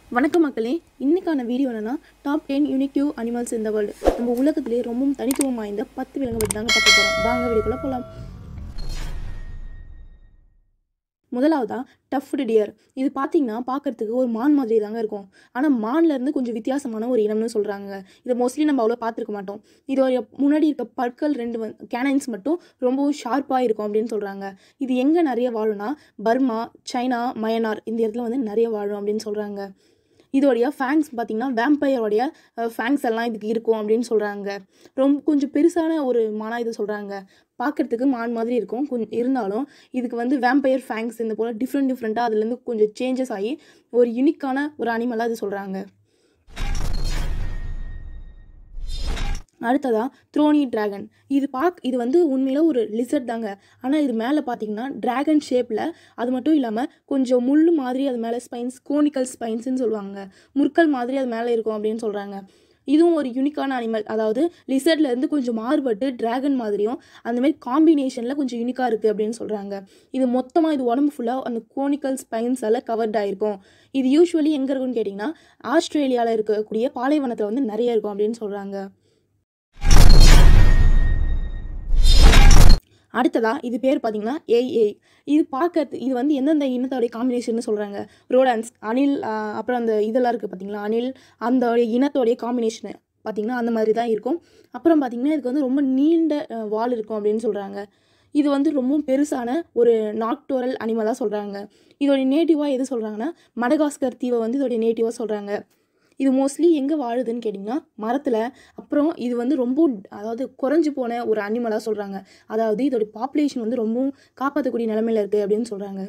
வணக்கம் மக்களே, இன்னைக்கான வீடியோ என்னன்னா டாப் 10 யூனிக் அனிமல்ஸ் இந்த வேர்ல்டு. நம்ம உலகத்திலே ரொம்பவும் தனித்துவம் வாய்ந்த 10 விலங்கு பற்றி தாங்க பார்க்க போகிறோம். வாங்க வீடியோக்குள்ள போகலாம். முதலாவதா டஃப்டு டியர். இது பார்த்தீங்கன்னா பார்க்கறதுக்கு ஒரு மான் மாதிரி தாங்க இருக்கும். ஆனால் மான்லேருந்து கொஞ்சம் வித்தியாசமான ஒரு இனம்னு சொல்கிறாங்க. இதை மோஸ்ட்லி நம்ம அவ்வளோ பார்த்துருக்க மாட்டோம். இதோடைய முன்னாடி இருக்க பற்கள் ரெண்டு கேனைன்ஸ் மட்டும் ரொம்பவும் ஷார்ப்பாக இருக்கும் அப்படின்னு சொல்கிறாங்க. இது எங்கே நிறைய வாழும்னா பர்மா, சைனா, மயனார் இந்த இடத்துல வந்து நிறைய வாழும் அப்படின்னு சொல்கிறாங்க. இதோடைய ஃபேங்ஸ் பார்த்திங்கன்னா வேம்பயரோடைய ஃபேங்ஸ் எல்லாம் இதுக்கு இருக்கும் அப்படின்னு சொல்கிறாங்க. கொஞ்சம் பெருசான ஒரு மானாக இது சொல்கிறாங்க. பார்க்குறதுக்கு மான் மாதிரி இருக்கும், கொஞ்சம் இருந்தாலும் இதுக்கு வந்து வேம்பயர் ஃபேங்ஸ் இந்த போல் டிஃப்ரெண்ட்டாக அதுலேருந்து கொஞ்சம் சேஞ்சஸ் ஆகி ஒரு யூனிக்கான ஒரு அனிமலாக இது சொல்கிறாங்க. அடுத்ததாக த்ரோனி டிராகன். இது வந்து உண்மையில் ஒரு லிசர்ட் தாங்க. ஆனால் இது மேலே பார்த்தீங்கன்னா டிராகன் ஷேப்பில், அது மட்டும் இல்லாமல் கொஞ்சம் முள் மாதிரி அது மேலே ஸ்பைன்ஸ், கோனிக்கல் ஸ்பைன்ஸ்ன்னு சொல்லுவாங்க, முற்கள் மாதிரி அது மேலே இருக்கும் அப்படின்னு சொல்கிறாங்க. இதுவும் ஒரு யூனிக்கான அனிமல். அதாவது லிசர்ட்லேருந்து கொஞ்சம் மாறுபட்டு டிராகன் மாதிரியும் அந்தமாரி காம்பினேஷனில் கொஞ்சம் யூனிக்காக இருக்குது அப்படின்னு சொல்கிறாங்க. இது மொத்தமாக இது உடம்பு ஃபுல்லாக அந்த கோனிக்கல் ஸ்பைன்ஸால் கவர்ட் ஆகிருக்கும். இது யூஸ்வலி எங்கே இருக்குன்னு கேட்டிங்கன்னா ஆஸ்திரேலியாவில் இருக்கக்கூடிய பாலைவனத்தில் வந்து நிறைய இருக்கும் அப்படின்னு சொல்கிறாங்க. அடுத்ததாக இது பேர் பார்த்திங்கன்னா ஏஐ. இது வந்து எந்தெந்த இனத்தோடைய காம்பினேஷன் சொல்கிறாங்க. ரோடான்ஸ், அணில், அப்புறம் அந்த இதெல்லாம் இருக்குது பார்த்திங்களா, அணில், அந்த இனத்தோடைய காம்பினேஷனு பார்த்திங்கன்னா அந்த மாதிரி தான் இருக்கும். அப்புறம் பார்த்திங்கன்னா இதுக்கு வந்து ரொம்ப நீண்ட வால் இருக்கும் அப்படின்னு சொல்கிறாங்க. இது வந்து ரொம்ப பெருசான ஒரு நாக்டோரல் அனிமலாக சொல்கிறாங்க. இதோடைய நேட்டிவாக எது சொல்கிறாங்கன்னா மடகாஸ்கர் தீவை வந்து இதோடைய நேட்டிவாக சொல்கிறாங்க. இது மோஸ்ட்லி எங்கே வாழுதுன்னு கேட்டிங்கன்னா மரத்தில். அப்புறம் இது வந்து ரொம்ப குறைஞ்சி போன ஒரு அனிமலாக சொல்கிறாங்க. அதாவது இதோடைய பாப்புலேஷன் வந்து ரொம்பவும் காப்பாற்றக்கூடிய நிலைமையில் இருக்குது அப்படின்னு சொல்கிறாங்க.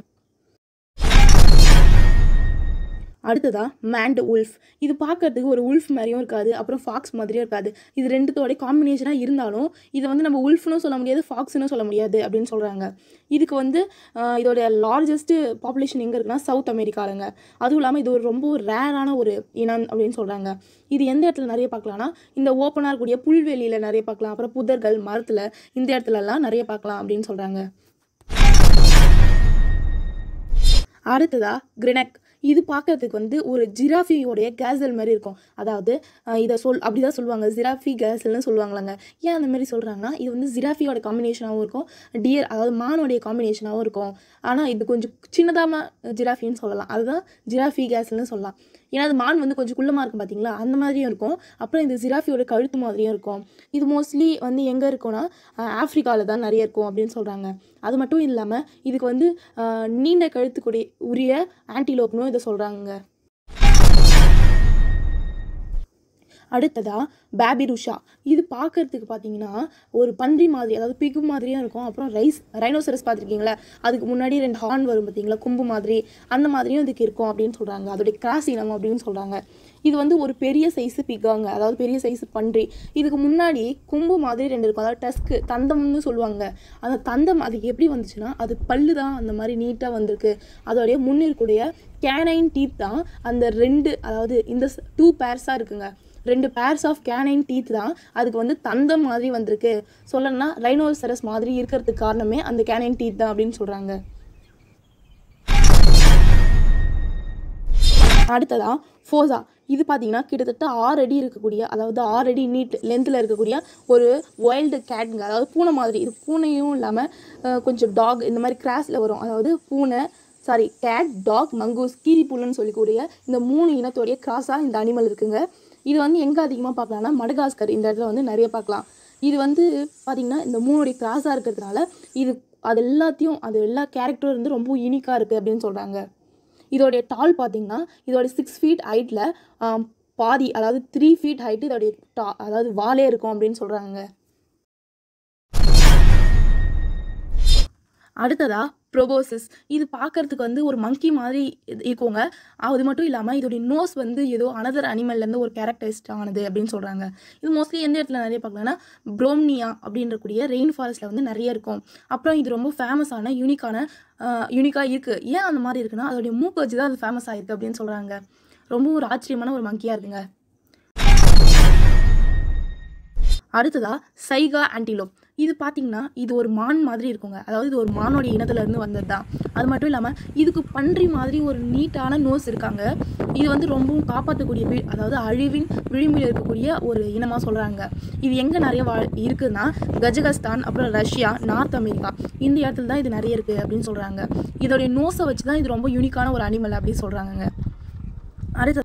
அடுத்ததாக மேண்ட் உல்ஃப். இது பார்க்கறதுக்கு ஒரு உல்ஃப் மாதிரியும் இருக்காது, அப்புறம் ஃபாக்ஸ் மாதிரியும் இருக்காது. இது ரெண்டுத்தோடைய காம்பினேஷனாக இருந்தாலும் இதை வந்து நம்ம உல்ஃப்னு சொல்ல முடியாது, ஃபாக்ஸ்னு சொல்ல முடியாது அப்படின்னு சொல்கிறாங்க. இதுக்கு வந்து இதோடைய லார்ஜஸ்ட்டு பாப்புலேஷன் எங்கே இருக்குன்னா சவுத் அமெரிக்காலங்க. அதுவும் இல்லாமல் இது ஒரு ரொம்ப ரேரான ஒரு இனம் அப்படின்னு சொல்கிறாங்க. இது எந்த இடத்துல நிறைய பார்க்கலாம்னா இந்த ஓப்பனாக இருக்கக்கூடிய புல்வெளியில் நிறைய பார்க்கலாம், அப்புறம் புதர்கள், மரத்தில், இந்த இடத்துலலாம் நிறைய பார்க்கலாம் அப்படின்னு சொல்கிறாங்க. அடுத்ததாக கிரினக். இது பார்க்கறதுக்கு வந்து ஒரு ஜிராஃபியோடைய கேசல் மாதிரி இருக்கும். அதாவது அப்படி தான் சொல்லுவாங்க, ஜிராஃபி கேசல்னு சொல்லுவாங்களாங்க. ஏன் அந்த மாதிரி சொல்கிறாங்கன்னா இது வந்து ஜிராஃபியோட காம்பினேஷனாகவும் இருக்கும், டியர் அதாவது மானோடைய காம்பினேஷனாகவும் இருக்கும். ஆனால் இது கொஞ்சம் சின்னதாக ஜிராஃபின்னு சொல்லலாம், அதுதான் ஜிராஃபி கேசல்னு சொல்லலாம். ஏன்னா அது மான் வந்து கொஞ்சம் குள்ளமாக இருக்கும் பார்த்தீங்களா, அந்த மாதிரியும் இருக்கும். அப்புறம் இந்த ஜிராஃபியோட கழுத்து மாதிரியும் இருக்கும். இது மோஸ்ட்லி வந்து எங்கே இருக்கும்னா ஆஃப்ரிக்காவில் தான் நிறைய இருக்கும் அப்படின்னு சொல்கிறாங்க. அது மட்டும் இல்லாமல் இதுக்கு வந்து நீண்ட கழுத்துக்குடைய உரிய ஆன்டிலோப்னு இதை சொல்கிறாங்க. அடுத்ததாக பேபிருஷா. இது பார்க்கறதுக்கு பார்த்தீங்கன்னா ஒரு பன்றி மாதிரி, அதாவது பிகு மாதிரியும் இருக்கும். அப்புறம் ரைனோசரஸ் பார்த்துருக்கீங்களா, அதுக்கு முன்னாடி 2 ஹார்ன் வரும் பார்த்தீங்களா, கொம்பு மாதிரி, அந்த மாதிரியும் இதுக்கு இருக்கும் அப்படின்னு சொல்கிறாங்க. அதோடைய கிராஸ் இனம் அப்படின்னு சொல்கிறாங்க. இது வந்து ஒரு பெரிய சைஸு பிகாங்க, அதாவது பெரிய சைஸு பன்றி. இதுக்கு முன்னாடி கொம்பு மாதிரி 2 இருக்கும், அதாவது டஸ்க்கு, தந்தம்னு சொல்லுவாங்க. அந்த தந்தம் அதுக்கு எப்படி வந்துச்சுன்னா அது பல்லு தான் அந்த மாதிரி நீட்டாக வந்திருக்கு. அதோடைய முன்னிற்குடைய கேனைன் டீத் தான் அந்த 2, அதாவது இந்த 2 பேர்ஸாக இருக்குங்க. 2 பேர்ஸ் ஆஃப் கேனைன் டீத் தான் அதுக்கு வந்து தந்தம் மாதிரி வந்திருக்கு. சொல்லணும்னா ரைனோசரஸ் மாதிரி இருக்கிறதுக்கு காரணமே அந்த கேனைன் டீத் தான் அப்படின்னு சொல்கிறாங்க. அடுத்ததாக ஃபோசா. இது பார்த்தீங்கன்னா கிட்டத்தட்ட 6 அடி இருக்கக்கூடிய, அதாவது 6 அடி நீட் லென்த்தில் இருக்கக்கூடிய ஒரு வைல்டு கேட்டுங்க, அதாவது பூனை மாதிரி. இது பூனையும் இல்லாமல் கொஞ்சம் டாக் இந்த மாதிரி கிராஸில் வரும். அதாவது கேட், டாக், மங்கூஸ், கீரிப்புல்லுன்னு சொல்லக்கூடிய இந்த 3 இனத்தோடைய கிராஸாக இந்த அனிமல் இருக்குங்க. இது வந்து எங்கே அதிகமாக பார்க்கலாம்னா மடகாஸ்கர், இந்த இடத்துல வந்து நிறைய பார்க்கலாம். இது வந்து பார்த்திங்கன்னா இந்த 3 கிராஸாக இருக்கிறதுனால அது எல்லா கேரக்டரும் வந்து ரொம்ப யூனிக்காக இருக்குது அப்படின்னு சொல்கிறாங்க. இதோடைய டால் பார்த்திங்கன்னா இதோடைய 6 ஃபீட் ஹைட்டில் பாதி, அதாவது 3 ஃபீட் ஹைட்டு இதோடைய அதாவது வாலே இருக்கும் அப்படின்னு சொல்கிறாங்க. அடுத்ததாக ப்ரோபோசிஸ். இது பார்க்கறதுக்கு வந்து ஒரு மங்கி மாதிரி இருக்குங்க. அது மட்டும் இல்லாமல் இதோடைய நோஸ் வந்து ஏதோ அனதர் அனிமல்லேருந்து ஒரு கேரக்டரிஸ்ட் ஆனது அப்படின்னு சொல்கிறாங்க. இது மோஸ்ட்லி எந்த இடத்துல நிறைய பார்க்கலாம்னா ப்ரோம்னியா அப்படின்றக்கூடிய ரெயின் ஃபாரஸ்ட்டில் வந்து நிறைய இருக்கும். அப்புறம் இது ரொம்ப ஃபேமஸான யூனிக்காக இருக்குது. ஏன் அந்த மாதிரி இருக்குன்னா அதோடைய மூக்கு வச்சு தான் அது ஃபேமஸ் ஆகிருக்கு அப்படின்னு சொல்கிறாங்க. ரொம்ப ஒரு ஆச்சரியமான ஒரு மங்கியாக இருக்குங்க. அடுத்ததாக சைகா ஆன்டிலோப். இது பார்த்தீங்கன்னா இது ஒரு மான் மாதிரி இருக்குங்க. அதாவது இது ஒரு மானோட இனத்துலேருந்து வந்தது தான். அது மட்டும் இல்லாமல் இதுக்கு பன்றி மாதிரி ஒரு நீட்டான நோஸ் இருக்காங்க. இது வந்து ரொம்பவும் காப்பாற்றக்கூடிய அதாவது அழிவின் விளிம்பில் இருக்கக்கூடிய ஒரு இனமாக சொல்கிறாங்க. இது எங்கே நிறைய இருக்குதுன்னா கஜகஸ்தான், அப்புறம் ரஷ்யா, நார்த் அமெரிக்கா இந்த இடத்துல தான் இது நிறைய இருக்குது அப்படின்னு சொல்கிறாங்க. இதோடைய நோஸை வச்சு தான் இது ரொம்ப யூனிக்கான ஒரு அனிமல் அப்படின்னு சொல்கிறாங்க. அடுத்தது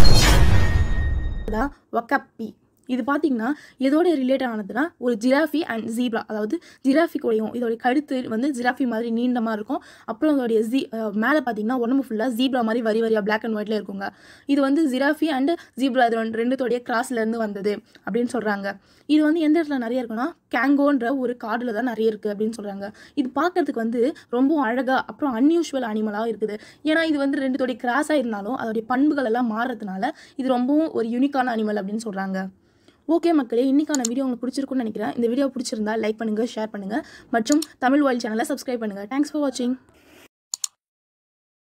வக்கப்பி. இது பார்த்தீங்கன்னா எதோட ரிலேட் ஆனதுன்னா ஒரு ஜிராஃபி அண்ட் ஜீப்ரா. அதாவது ஜிராஃபிக்கோடையும் இதோடைய கழுத்து வந்து ஜிராஃபி மாதிரி நீண்டமாக இருக்கும். அப்புறம் அதோடைய மேலே பார்த்தீங்கன்னா உடம்பு ஃபுல்லாக ஜீப்ரா மாதிரி வரி வரியாக பிளாக் அண்ட் ஒயிட்ல இருக்குங்க. இது வந்து ஜிராஃபி அண்ட் ஜீப்ரா இது ரெண்டுத்தோடைய கிராஸ்லேருந்து வந்தது அப்படின்னு சொல்கிறாங்க. இது வந்து எந்த இடத்துல நிறைய இருக்குன்னா கேங்கோன்ற ஒரு காடில் தான் நிறைய இருக்குது அப்படின்னு சொல்கிறாங்க. இது பார்க்கறதுக்கு வந்து ரொம்ப அழகாக அப்புறம் அன்யூஷுவல் அனிமலாக இருக்குது. ஏன்னா இது வந்து ரெண்டுத்தோடைய கிராஸாக இருந்தாலும் அதோடைய பண்புகள் எல்லாம் மாறுறதுனால இது ரொம்பவும் ஒரு யூனிக்கான அனிமல் அப்படின்னு சொல்கிறாங்க. ஓகே மக்களே, இன்றைக்கான வீடியோ உங்களுக்கு பிடிச்சிருக்குன்னு நினைக்கிறேன். இந்த வீடியோ பிடிச்சிருந்தா லைக் பண்ணுங்கள், ஷேர் பண்ணுங்கள் மற்றும் தமிழ் வேர்ல்ட் சேனலை சப்ஸ்கிரைப் பண்ணுங்கள். தேங்க்ஸ் ஃபார் வாட்சிங்.